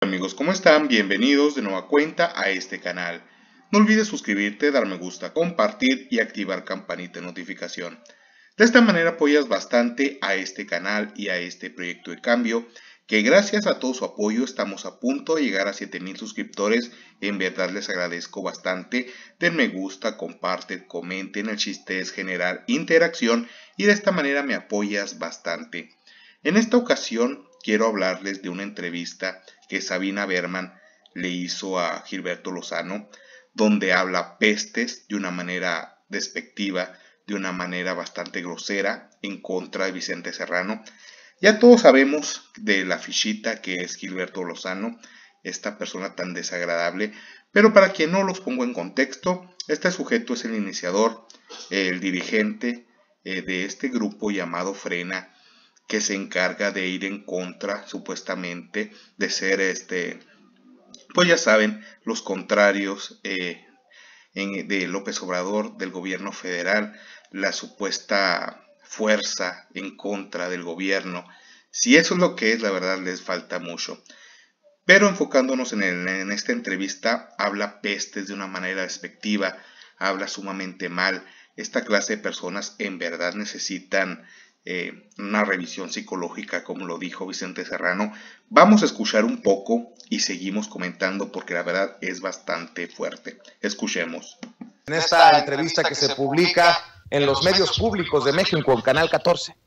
Amigos, ¿cómo están? Bienvenidos de nueva cuenta a este canal. No olvides suscribirte, dar me gusta, compartir y activar campanita de notificación. De esta manera apoyas bastante a este canal y a este proyecto de cambio, que gracias a todo su apoyo estamos a punto de llegar a 7000 suscriptores. En verdad les agradezco bastante. Den me gusta, comparten, comenten, el chiste es generar interacción y de esta manera me apoyas bastante. En esta ocasión quiero hablarles de una entrevista que Sabina Berman le hizo a Gilberto Lozano, donde habla pestes de una manera despectiva, de una manera bastante grosera en contra de Vicente Serrano. Ya todos sabemos de la fichita que es Gilberto Lozano, esta persona tan desagradable, pero para quien no los pongo en contexto, este sujeto es el iniciador, el dirigente de este grupo llamado Frena, que se encarga de ir en contra, supuestamente, de ser pues ya saben, los contrarios de López Obrador, del gobierno federal, la supuesta fuerza en contra del gobierno. Si eso es lo que es, la verdad les falta mucho. Pero enfocándonos en esta entrevista, habla pestes de una manera despectiva, habla sumamente mal. Esta clase de personas en verdad necesitan una revisión psicológica, como lo dijo Vicente Serrano. Vamos a escuchar un poco y seguimos comentando porque la verdad es bastante fuerte. Escuchemos. En esta entrevista que se publica en los medios públicos de México en Canal 14.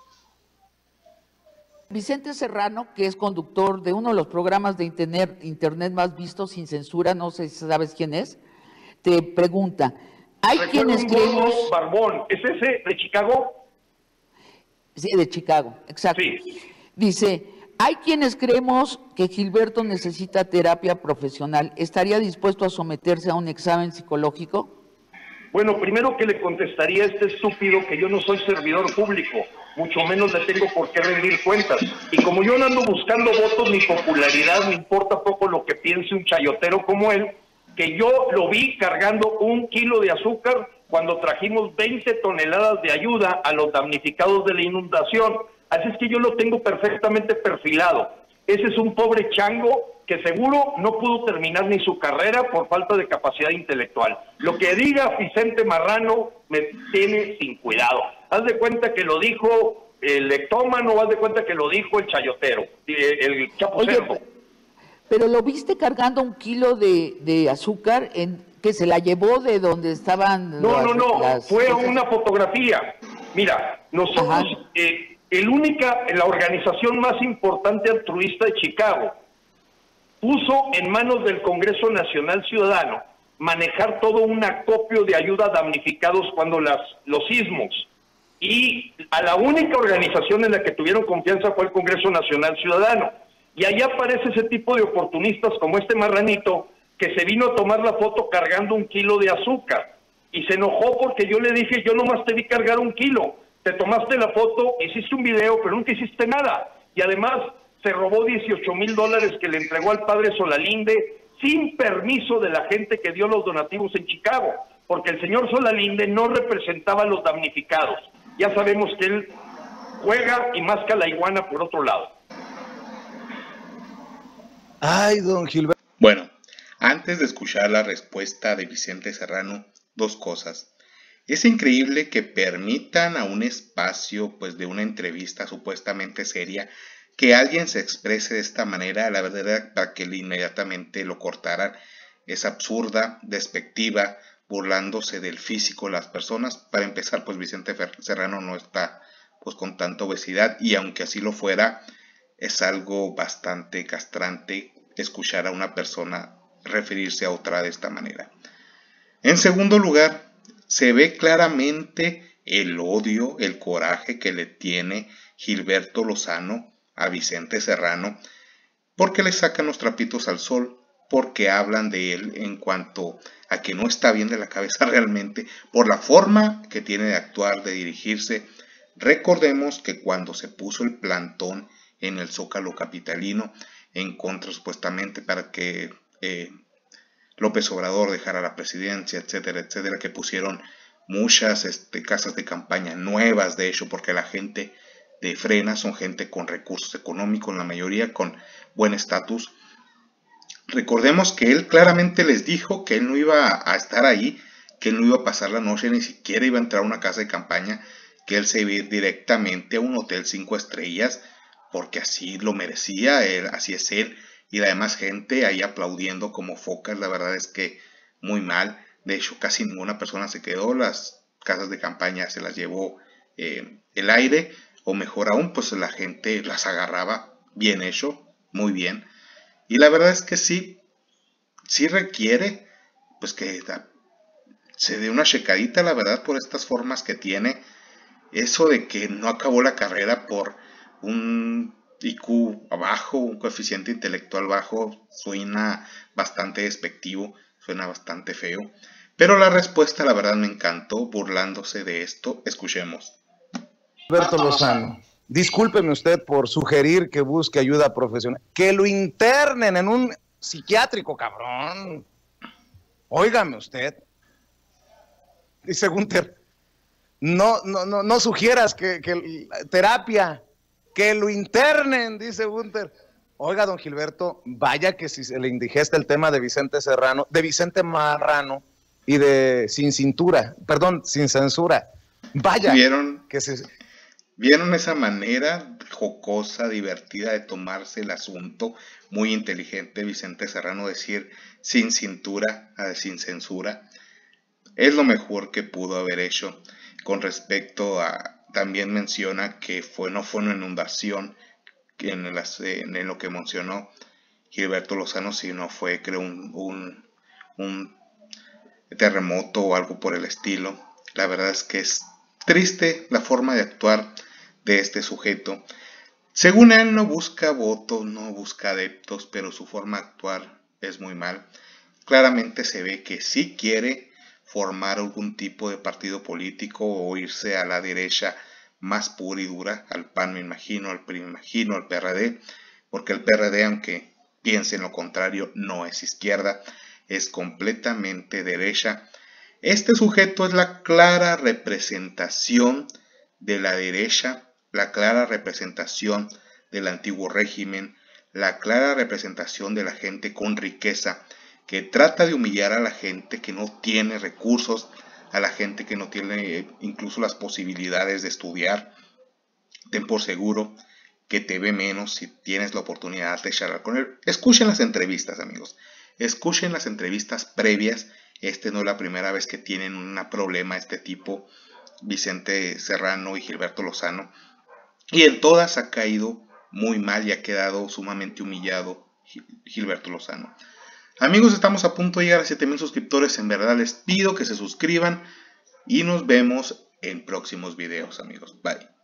Vicente Serrano, que es conductor de uno de los programas de internet más vistos sin censura, no sé si sabes quién es, te pregunta, hay quienes creemos... Barbón, ¿es ese de Chicago? Sí, de Chicago, exacto. Sí. Dice, hay quienes creemos que Gilberto necesita terapia profesional. ¿Estaría dispuesto a someterse a un examen psicológico? Bueno, primero que le contestaría a este estúpido que yo no soy servidor público, mucho menos le tengo por qué rendir cuentas. Y como yo no ando buscando votos ni popularidad, me importa poco lo que piense un chayotero como él, que yo lo vi cargando 1 kilo de azúcar cuando trajimos 20 toneladas de ayuda a los damnificados de la inundación. Así es que yo lo tengo perfectamente perfilado. Ese es un pobre chango que seguro no pudo terminar ni su carrera por falta de capacidad intelectual. Lo que diga Vicente Marrano me tiene sin cuidado. Haz de cuenta que lo dijo el lectómano, haz de cuenta que lo dijo el chayotero, el chapucero. Oye, pero lo viste cargando 1 kilo de azúcar que se la llevó de donde estaban... No, fue una fotografía. Mira, nosotros, la organización más importante altruista de Chicago, puso en manos del Congreso Nacional Ciudadano manejar todo un acopio de ayuda a damnificados cuando los sismos. Y a la única organización en la que tuvieron confianza fue el Congreso Nacional Ciudadano. Y allá aparece ese tipo de oportunistas como este marranito que se vino a tomar la foto cargando 1 kilo de azúcar. Y se enojó porque yo le dije, yo nomás te vi cargar 1 kilo. Te tomaste la foto, hiciste un video, pero nunca hiciste nada. Y además se robó $18,000 que le entregó al padre Solalinde sin permiso de la gente que dio los donativos en Chicago. Porque el señor Solalinde no representaba a los damnificados. Ya sabemos que él juega y masca la iguana por otro lado. Ay, don Gilberto. Bueno, antes de escuchar la respuesta de Vicente Serrano, 2 cosas. Es increíble que permitan a un espacio pues de una entrevista supuestamente seria que alguien se exprese de esta manera. La verdad era para que inmediatamente lo cortaran. Es absurda, despectiva, burlándose del físico de las personas. Para empezar, pues Vicente Serrano no está pues con tanta obesidad, y aunque así lo fuera, es algo bastante castrante escuchar a una persona referirse a otra de esta manera. En segundo lugar, se ve claramente el odio, el coraje que le tiene Gilberto Lozano a Vicente Serrano, porque le sacan los trapitos al sol, porque hablan de él en cuanto a que no está bien de la cabeza realmente, por la forma que tiene de actuar, de dirigirse. Recordemos que cuando se puso el plantón en el Zócalo capitalino, en contra supuestamente para que López Obrador dejara la presidencia, etcétera, etcétera, que pusieron muchas casas de campaña nuevas, de hecho, porque la gente de Frena son gente con recursos económicos, la mayoría con buen estatus. Recordemos que él claramente les dijo que él no iba a estar ahí, que él no iba a pasar la noche, ni siquiera iba a entrar a una casa de campaña, que él se iba a ir directamente a un hotel 5 estrellas, porque así lo merecía, así es él, y la demás gente ahí aplaudiendo como focas. La verdad es que muy mal. De hecho, casi ninguna persona se quedó, las casas de campaña se las llevó el aire, o mejor aún, pues la gente las agarraba. Bien hecho, muy bien. Y la verdad es que sí requiere pues que se dé una checadita, la verdad, por estas formas que tiene. Eso de que no acabó la carrera por un IQ bajo, un coeficiente intelectual bajo, suena bastante despectivo, suena bastante feo. Pero la respuesta, la verdad, me encantó, burlándose de esto. Escuchemos. Alberto Lozano, discúlpeme usted por sugerir que busque ayuda profesional. Que lo internen en un psiquiátrico, cabrón. Óigame usted. Dice Gunter, no sugieras que terapia, que lo internen, dice Gunter. Oiga, don Gilberto, vaya que si se le indigesta el tema de Vicente Serrano, de Vicente Marrano y de Sin Cintura, perdón, Sin Censura. Vaya ¿Vieron esa manera jocosa, divertida de tomarse el asunto? Muy inteligente Vicente Serrano decir sin cintura a sin censura. Es lo mejor que pudo haber hecho. Con respecto a, también menciona que no fue una inundación en lo que mencionó Gilberto Lozano, sino fue, creo, un terremoto o algo por el estilo. La verdad es que es triste la forma de actuar de este sujeto. Según él, no busca votos, no busca adeptos, pero su forma de actuar es muy mal. Claramente se ve que sí quiere formar algún tipo de partido político o irse a la derecha más pura y dura, al PAN me imagino, al PRI me imagino, al PRD, porque el PRD, aunque piensen lo contrario, no es izquierda, es completamente derecha. Este sujeto es la clara representación de la derecha, la clara representación del antiguo régimen, la clara representación de la gente con riqueza, que trata de humillar a la gente que no tiene recursos, a la gente que no tiene incluso las posibilidades de estudiar. Ten por seguro que te ve menos si tienes la oportunidad de charlar con él. Escuchen las entrevistas, amigos. Escuchen las entrevistas previas. No es la primera vez que tienen un problema este tipo, Vicente Serrano y Gilberto Lozano. Y en todas ha caído muy mal y ha quedado sumamente humillado Gilberto Lozano. Amigos, estamos a punto de llegar a 7,000 suscriptores. En verdad les pido que se suscriban y nos vemos en próximos videos, amigos. Bye.